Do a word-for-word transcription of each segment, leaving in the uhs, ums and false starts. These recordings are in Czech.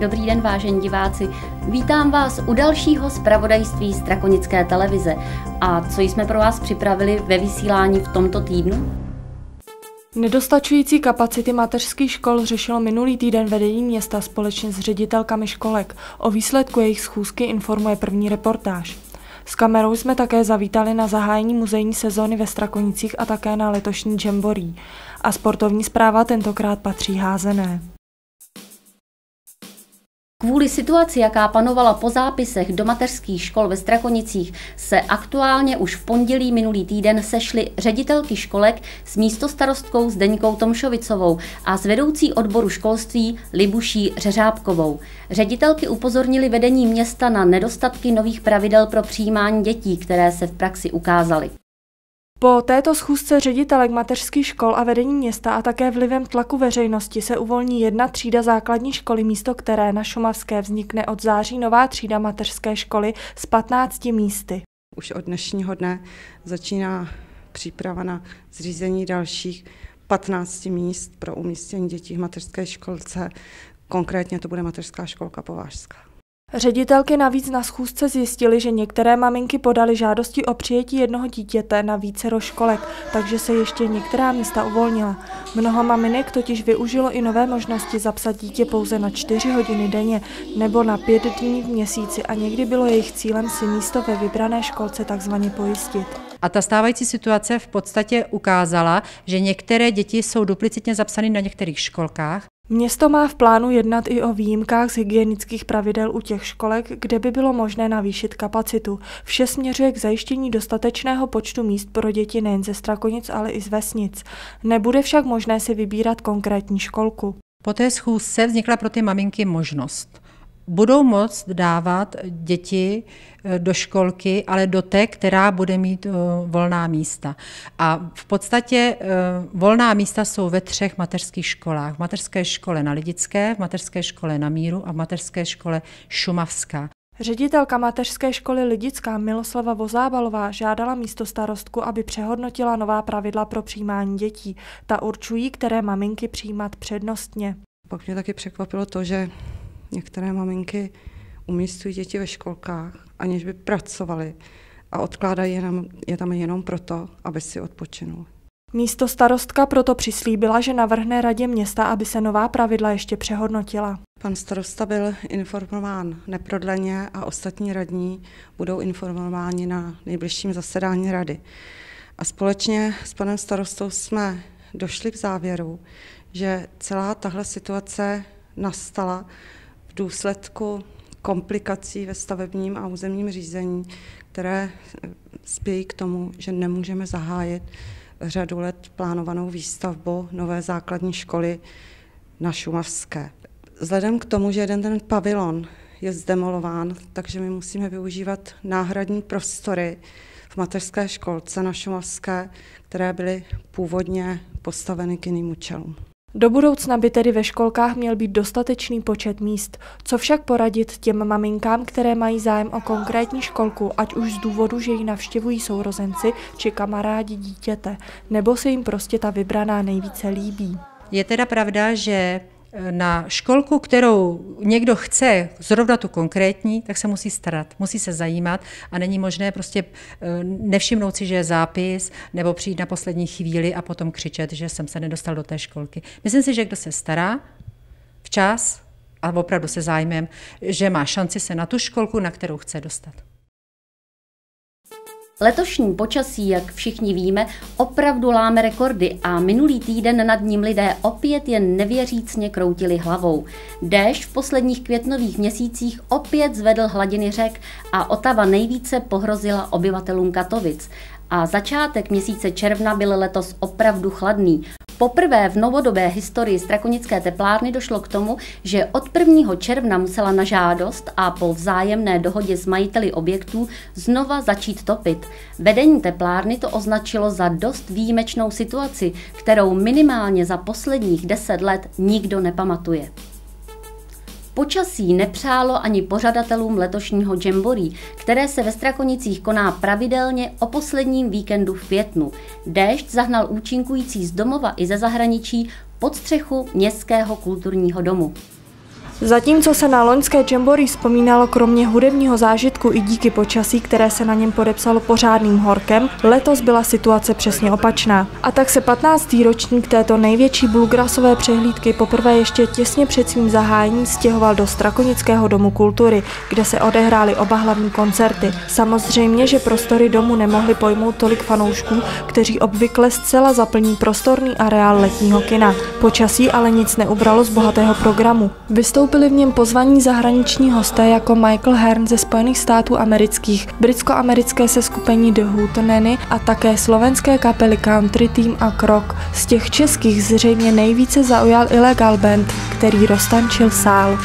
dobrý den, vážení diváci. Vítám vás u dalšího zpravodajství Strakonické televize. A co jsme pro vás připravili ve vysílání v tomto týdnu? Nedostačující kapacity mateřských škol řešilo minulý týden vedení města společně s ředitelkami školek. O výsledku jejich schůzky informuje první reportáž. S kamerou jsme také zavítali na zahájení muzejní sezóny ve Strakonicích a také na letošní jamboree. A sportovní zpráva tentokrát patří házené. Kvůli situaci, jaká panovala po zápisech do mateřských škol ve Strakonicích, se aktuálně už v pondělí minulý týden sešly ředitelky školek s místostarostkou Zdeňkou Tomšovicovou a s vedoucí odboru školství Libuší Řeřábkovou. Ředitelky upozornily vedení města na nedostatky nových pravidel pro přijímání dětí, které se v praxi ukázaly. Po této schůzce ředitelek mateřských škol a vedení města a také vlivem tlaku veřejnosti se uvolní jedna třída základní školy, místo které na Šumavské vznikne od září nová třída mateřské školy s patnácti místy. Už od dnešního dne začíná příprava na zřízení dalších patnácti míst pro umístění dětí v mateřské školce. Konkrétně to bude mateřská školka Povážská. Ředitelky navíc na schůzce zjistily, že některé maminky podaly žádosti o přijetí jednoho dítěte na vícero školek, takže se ještě některá místa uvolnila. Mnoho maminek totiž využilo i nové možnosti zapsat dítě pouze na čtyři hodiny denně nebo na pět dní v měsíci a někdy bylo jejich cílem si místo ve vybrané školce takzvaně pojistit. A ta stávající situace v podstatě ukázala, že některé děti jsou duplicitně zapsané na některých školkách. Město má v plánu jednat i o výjimkách z hygienických pravidel u těch školek, kde by bylo možné navýšit kapacitu. Vše směřuje k zajištění dostatečného počtu míst pro děti nejen ze Strakonic, ale i z vesnic. Nebude však možné si vybírat konkrétní školku. Po té schůzce vznikla pro ty maminky možnost. Budou moct dávat děti do školky, ale do té, která bude mít uh, volná místa. A v podstatě uh, volná místa jsou ve třech mateřských školách. V mateřské škole na Lidické, v mateřské škole na Míru a v mateřské škole Šumavská. Ředitelka mateřské školy Lidická Miloslava Vozábalová žádala místostarostku, aby přehodnotila nová pravidla pro přijímání dětí. Ta určují, které maminky přijímat přednostně. Pak mě taky překvapilo to, že některé maminky umístují děti ve školkách, aniž by pracovaly a odkládají je, nám, je tam jenom proto, aby si odpočinul. Místostarostka proto přislíbila, že navrhne radě města, aby se nová pravidla ještě přehodnotila. Pan starosta byl informován neprodleně a ostatní radní budou informováni na nejbližším zasedání rady. A společně s panem starostou jsme došli k závěru, že celá tahle situace nastala v důsledku komplikací ve stavebním a územním řízení, které spějí k tomu, že nemůžeme zahájit řadu let plánovanou výstavbu nové základní školy na Šumavské. Vzhledem k tomu, že jeden ten pavilon je zdemolován, takže my musíme využívat náhradní prostory v mateřské školce na Šumavské, které byly původně postaveny k jiným účelům. Do budoucna by tedy ve školkách měl být dostatečný počet míst. Co však poradit těm maminkám, které mají zájem o konkrétní školku, ať už z důvodu, že ji navštěvují sourozenci či kamarádi dítěte, nebo se jim prostě ta vybraná nejvíce líbí. Je teda pravda, že na školku, kterou někdo chce, zrovna tu konkrétní, tak se musí starat, musí se zajímat a není možné prostě nevšimnout si, že je zápis, nebo přijít na poslední chvíli a potom křičet, že jsem se nedostal do té školky. Myslím si, že kdo se stará včas a opravdu se zájmem, že má šanci se na tu školku, na kterou chce dostat. Letošní počasí, jak všichni víme, opravdu láme rekordy a minulý týden nad ním lidé opět jen nevěřícně kroutili hlavou. Déšť v posledních květnových měsících opět zvedl hladiny řek a Otava nejvíce pohrozila obyvatelům Katovic. A začátek měsíce června byl letos opravdu chladný. Poprvé v novodobé historii Strakonické teplárny došlo k tomu, že od prvního června musela na žádost a po vzájemné dohodě s majiteli objektů znova začít topit. Vedení teplárny to označilo za dost výjimečnou situaci, kterou minimálně za posledních deset let nikdo nepamatuje. Počasí nepřálo ani pořadatelům letošního jamboree, které se ve Strakonicích koná pravidelně o posledním víkendu v květnu. Déšť zahnal účinkující z domova i ze zahraničí pod střechu Městského kulturního domu. Zatímco se na loňské Jamboree vzpomínalo kromě hudebního zážitku i díky počasí, které se na něm podepsalo pořádným horkem, letos byla situace přesně opačná. A tak se patnáctý ročník této největší bluegrassové přehlídky poprvé ještě těsně před svým zahájením stěhoval do Strakonického domu kultury, kde se odehrály oba hlavní koncerty. Samozřejmě, že prostory domu nemohly pojmout tolik fanoušků, kteří obvykle zcela zaplní prostorný areál letního kina. Počasí ale nic neubralo z bohatého programu. Vystoupili v něm pozvaní zahraniční hosté jako Michael Hearn ze Spojených států amerických, britsko-americké seskupení The Hootenanny a také slovenské kapely Country Team a Krok. Z těch českých zřejmě nejvíce zaujal Illegal Band, který roztančil sál.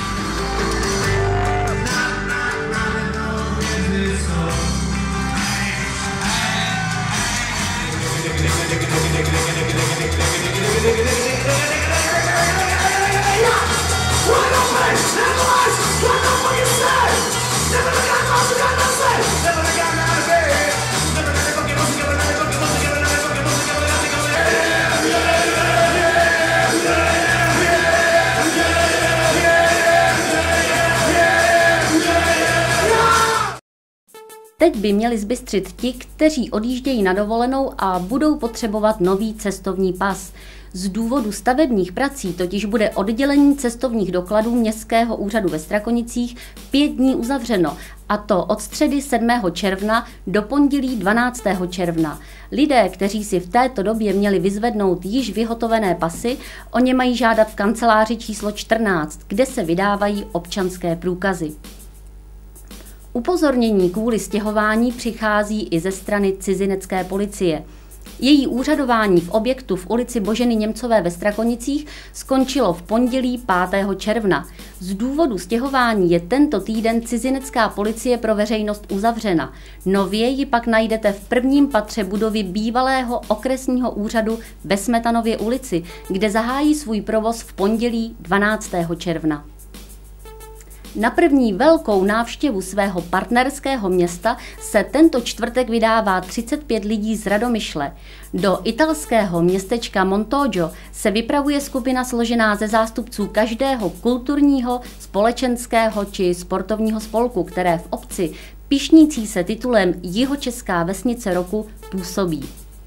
Teď by měli zbystřit ti, kteří odjíždějí na dovolenou a budou potřebovat nový cestovní pas. Z důvodu stavebních prací totiž bude oddělení cestovních dokladů Městského úřadu ve Strakonicích pět dní uzavřeno, a to od středy sedmého června do pondělí dvanáctého června. Lidé, kteří si v této době měli vyzvednout již vyhotovené pasy, o ně mají žádat v kanceláři číslo čtrnáct, kde se vydávají občanské průkazy. Upozornění kvůli stěhování přichází i ze strany cizinecké policie. Její úřadování v objektu v ulici Boženy Němcové ve Strakonicích skončilo v pondělí pátého června. Z důvodu stěhování je tento týden cizinecká policie pro veřejnost uzavřena. Nově ji pak najdete v prvním patře budovy bývalého okresního úřadu ve Smetanově ulici, kde zahájí svůj provoz v pondělí dvanáctého června. Na první velkou návštěvu svého partnerského města se tento čtvrtek vydává třicet pět lidí z Radomyšle. Do italského městečka Montoggio se vypravuje skupina složená ze zástupců každého kulturního, společenského či sportovního spolku, které v obci, pyšnící se titulem Jihočeská vesnice roku, působí.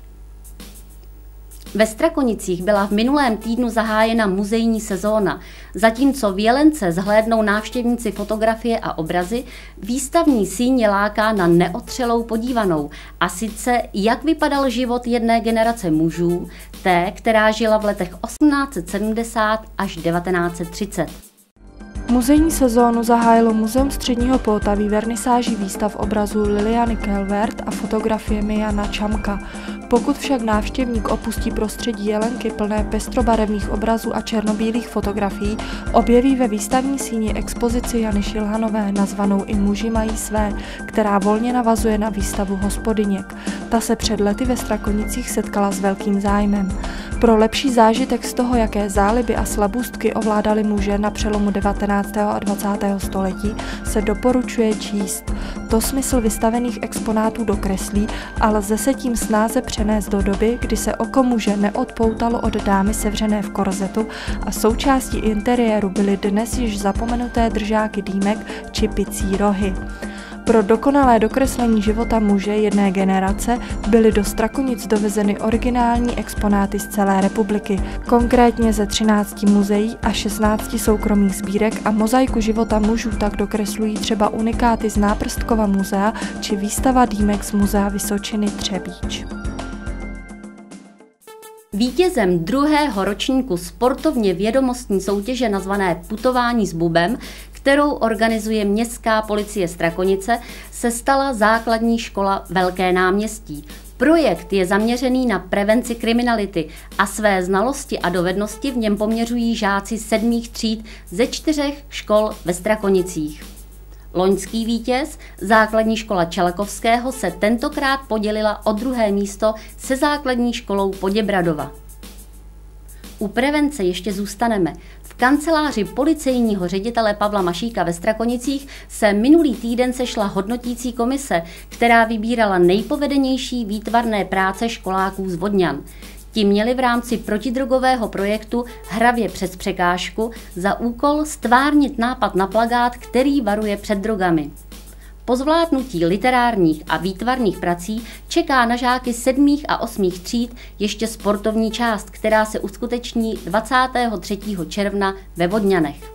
Ve Strakonicích byla v minulém týdnu zahájena muzejní sezóna. Zatímco v Jelence zhlédnou návštěvníci fotografie a obrazy, výstavní síň je láká na neotřelou podívanou. A sice, jak vypadal život jedné generace mužů, té, která žila v letech osmnáct set sedmdesát až devatenáct set třicet. Muzejní sezónu zahájilo Muzeum Středního Poltaví vernisáží výstav obrazů Liliany Kelvert a fotografiemi Jana Čamka. Pokud však návštěvník opustí prostředí Jelenky plné pestrobarevných obrazů a černobílých fotografií, objeví ve výstavní síni expozici Jany Šilhanové nazvanou I muži mají své, která volně navazuje na výstavu Hospodyněk. Ta se před lety ve Strakonicích setkala s velkým zájmem. Pro lepší zážitek z toho, jaké záliby a slabůstky ovládali muže na přelomu devatenáctého a dvacátého století, se doporučuje číst. To smysl vystavených exponátů dokreslí a lze se tím snáze přenést do doby, kdy se oko muže neodpoutalo od dámy sevřené v korzetu a součástí interiéru byly dnes již zapomenuté držáky dýmek či picí rohy. Pro dokonalé dokreslení života muže jedné generace byly do Strakonic dovezeny originální exponáty z celé republiky, konkrétně ze třinácti muzeí a šestnácti soukromých sbírek, a mozaiku života mužů tak dokreslují třeba unikáty z Náprstkova muzea či výstava dýmek z muzea Vysočiny Třebíč. Vítězem druhého ročníku sportovně vědomostní soutěže nazvané Putování s Bubem, kterou organizuje Městská policie Strakonice, se stala základní škola Velké náměstí. Projekt je zaměřený na prevenci kriminality a své znalosti a dovednosti v něm poměřují žáci sedmých tříd ze čtyřech škol ve Strakonicích. Loňský vítěz, základní škola Čelekovského, se tentokrát podělila o druhé místo se základní školou Poděbradova. U prevence ještě zůstaneme. V kanceláři policejního ředitele Pavla Mašíka ve Strakonicích se minulý týden sešla hodnotící komise, která vybírala nejpovedenější výtvarné práce školáků z Vodňan. Ti měli v rámci protidrogového projektu Hravě přes překážku za úkol stvárnit nápad na plakát, který varuje před drogami. Po zvládnutí literárních a výtvarných prací čeká na žáky sedmých a osmých tříd ještě sportovní část, která se uskuteční dvacátého třetího června ve Vodňanech.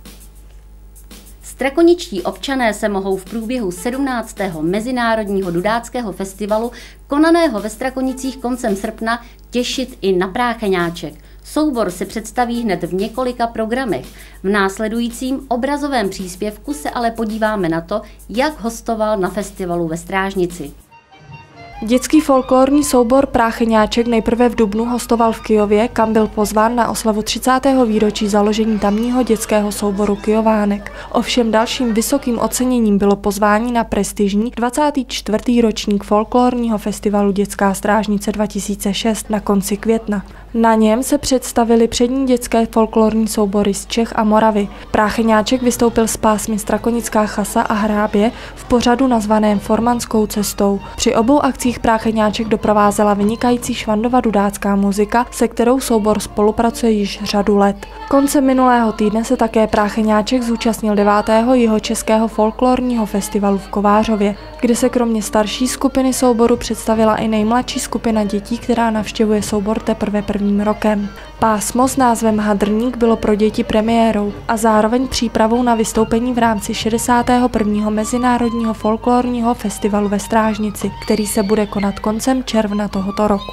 Strakoničtí občané se mohou v průběhu sedmnáctého Mezinárodního dudáckého festivalu, konaného ve Strakonicích koncem srpna, těšit i na Prácheňáček. Soubor se představí hned v několika programech. V následujícím obrazovém příspěvku se ale podíváme na to, jak hostoval na festivalu ve Strážnici. Dětský folklorní soubor Prácheňáček nejprve v dubnu hostoval v Kyjově, kam byl pozván na oslavu třicátého výročí založení tamního dětského souboru Kyjovánek. Ovšem dalším vysokým oceněním bylo pozvání na prestižní dvacátý čtvrtý ročník folklorního festivalu Dětská Strážnice dva tisíce šest na konci května. Na něm se představili přední dětské folklorní soubory z Čech a Moravy. Prácheňáček vystoupil s pásmy Strakonická chasa a Hrábě v pořadu nazvaném Formanskou cestou. Při obou akcích Prácheňáček doprovázela vynikající švandova dudácká muzika, se kterou soubor spolupracuje již řadu let. Koncem minulého týdne se také Prácheňáček zúčastnil devátého jihočeského folklorního festivalu v Kovářově, kde se kromě starší skupiny souboru představila i nejmladší skupina dětí, která navštěvuje soubor teprve prvním rokem. Pásmo s názvem Hadrník bylo pro děti premiérou a zároveň přípravou na vystoupení v rámci šedesátého prvního Mezinárodního folklorního festivalu ve Strážnici, který se bude konat koncem června tohoto roku.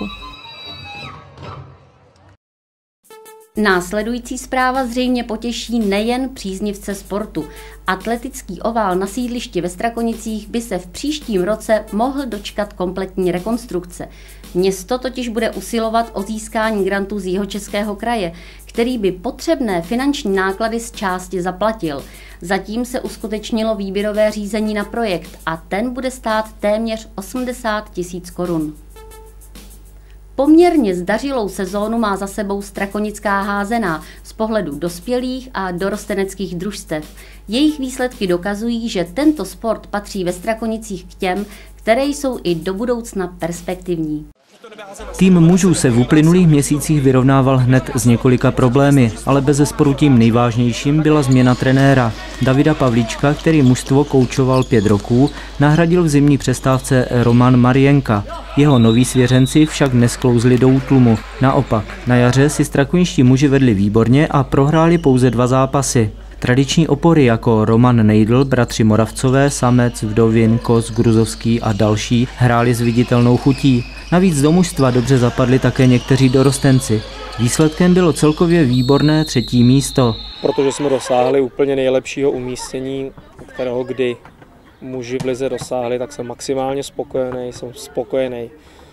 Následující zpráva zřejmě potěší nejen příznivce sportu. Atletický ovál na sídlišti ve Strakonicích by se v příštím roce mohl dočkat kompletní rekonstrukce. Město totiž bude usilovat o získání grantů z Jihočeského kraje, který by potřebné finanční náklady z části zaplatil. Zatím se uskutečnilo výběrové řízení na projekt a ten bude stát téměř osmdesát tisíc korun. Poměrně zdařilou sezónu má za sebou strakonická házená z pohledu dospělých a dorosteneckých družstev. Jejich výsledky dokazují, že tento sport patří ve Strakonicích k těm, které jsou i do budoucna perspektivní. Tým mužů se v uplynulých měsících vyrovnával hned s několika problémy, ale bezesporu tím nejvážnějším byla změna trenéra. Davida Pavlíčka, který mužstvo koučoval pět roků, nahradil v zimní přestávce Roman Marienka. Jeho noví svěřenci však nesklouzli do útlumu. Naopak, na jaře si strakoničtí muži vedli výborně a prohráli pouze dva zápasy. Tradiční opory jako Roman Nejdl, bratři Moravcové, Samec, Vdovin, Kos, Gruzovský a další hráli s viditelnou chutí. Navíc do mužstva dobře zapadli také někteří dorostenci. Výsledkem bylo celkově výborné třetí místo. Protože jsme dosáhli úplně nejlepšího umístění, kterého kdy muži v lize dosáhli, tak jsem maximálně spokojený, jsem spokojený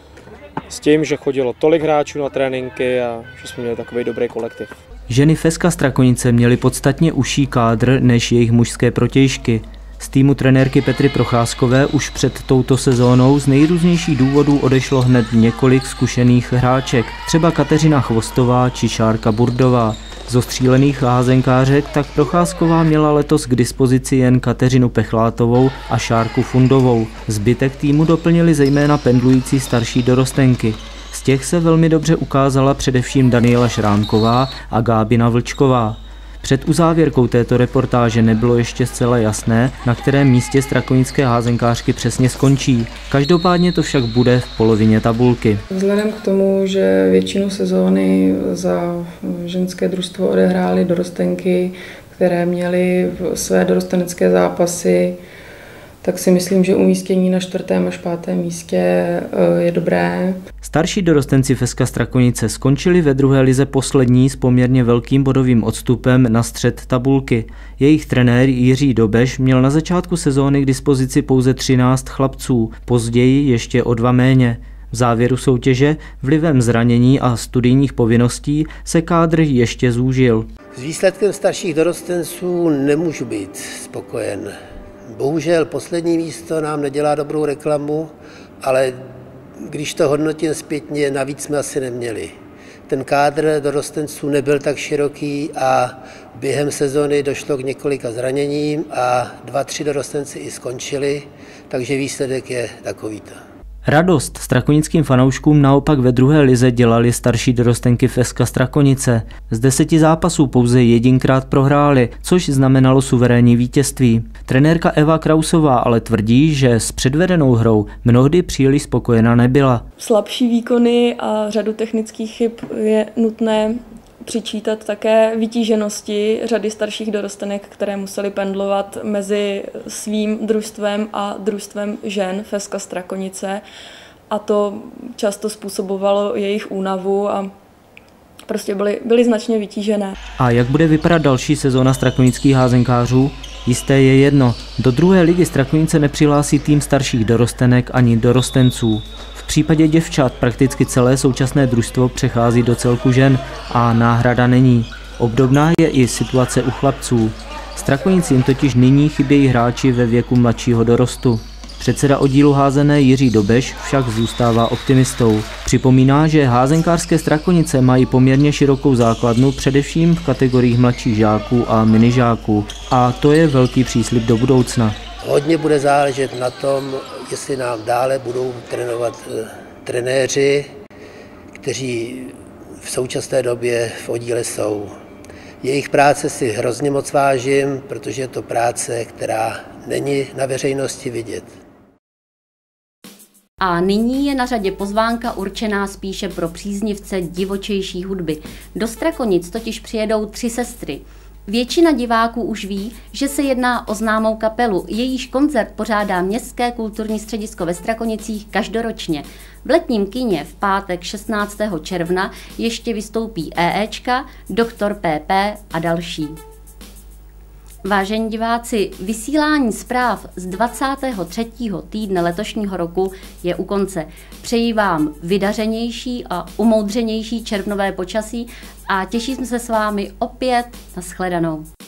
s tím, že chodilo tolik hráčů na tréninky a že jsme měli takový dobrý kolektiv. Ženy Feska Strakonice měly podstatně užší kádr než jejich mužské protějšky. Z týmu trenérky Petry Procházkové už před touto sezónou z nejrůznějších důvodů odešlo hned několik zkušených hráček, třeba Kateřina Chvostová či Šárka Burdová. Z ostřílených házenkářek tak Procházková měla letos k dispozici jen Kateřinu Pechlátovou a Šárku Fundovou. Zbytek týmu doplnili zejména pendlující starší dorostenky. Z těch se velmi dobře ukázala především Daniela Šrámková a Gábina Vlčková. Před uzávěrkou této reportáže nebylo ještě zcela jasné, na kterém místě strakonické házenkářky přesně skončí. Každopádně to však bude v polovině tabulky. Vzhledem k tomu, že většinu sezóny za ženské družstvo odehrály dorostenky, které měly své dorostenecké zápasy, tak si myslím, že umístění na čtvrtém až pátém místě je dobré. Starší dorostenci Feska Strakonice skončili ve druhé lize poslední s poměrně velkým bodovým odstupem na střed tabulky. Jejich trenér Jiří Dobeš měl na začátku sezóny k dispozici pouze třináct chlapců, později ještě o dva méně. V závěru soutěže vlivem zranění a studijních povinností se kádr ještě zúžil. S výsledkem starších dorostenců nemůžu být spokojen. Bohužel poslední místo nám nedělá dobrou reklamu, ale když to hodnotím zpětně, navíc jsme asi neměli. Ten kádr dorostenců nebyl tak široký a během sezony došlo k několika zraněním a dva, tři dorostenci i skončili, takže výsledek je takovýto. Radost strakonickým fanouškům naopak ve druhé lize dělali starší dorostenky F S K Strakonice. Z deseti zápasů pouze jedinkrát prohráli, což znamenalo suverénní vítězství. Trenérka Eva Krausová ale tvrdí, že s předvedenou hrou mnohdy příliš spokojená nebyla. Slabší výkony a řadu technických chyb je nutné přičítat také vytíženosti řady starších dorostenek, které musely pendlovat mezi svým družstvem a družstvem žen F S K Strakonice, a to často způsobovalo jejich únavu a prostě byly, byly značně vytížené. A jak bude vypadat další sezóna strakonických házenkářů? Jisté je jedno, do druhé ligy Strakonice nepřihlásí tým starších dorostenek ani dorostenců. V případě děvčat prakticky celé současné družstvo přechází do celku žen a náhrada není. Obdobná je i situace u chlapců. Strakonicím totiž nyní chybějí hráči ve věku mladšího dorostu. Předseda oddílu házené Jiří Dobeš však zůstává optimistou. Připomíná, že házenkářské Strakonice mají poměrně širokou základnu především v kategoriích mladších žáků a minižáků. A to je velký příslib do budoucna. Hodně bude záležet na tom, jestli nám dále budou trénovat trenéři, kteří v současné době v oddíle jsou. Jejich práce si hrozně moc vážím, protože je to práce, která není na veřejnosti vidět. A nyní je na řadě pozvánka určená spíše pro příznivce divočejší hudby. Do Strakonic totiž přijedou tři sestry. Většina diváků už ví, že se jedná o známou kapelu, jejíž koncert pořádá Městské kulturní středisko ve Strakonicích každoročně. V letním kině v pátek šestnáctého června ještě vystoupí EEčka, Doktor P P a další. Vážení diváci, vysílání zpráv z dvacátého třetího týdne letošního roku je u konce. Přeji vám vydařenější a umoudřenější červnové počasí a těším se s vámi opět na shledanou.